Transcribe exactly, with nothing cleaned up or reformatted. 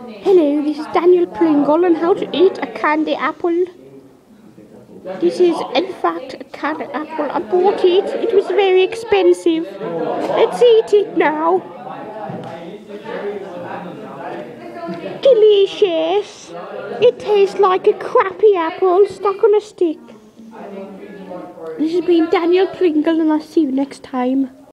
Hello, this is Daniel Pringle on how to eat a candy apple. This is in fact a candy apple. I bought it. It was very expensive. Let's eat it now. Delicious. It tastes like a crappy apple stuck on a stick. This has been Daniel Pringle and I'll see you next time.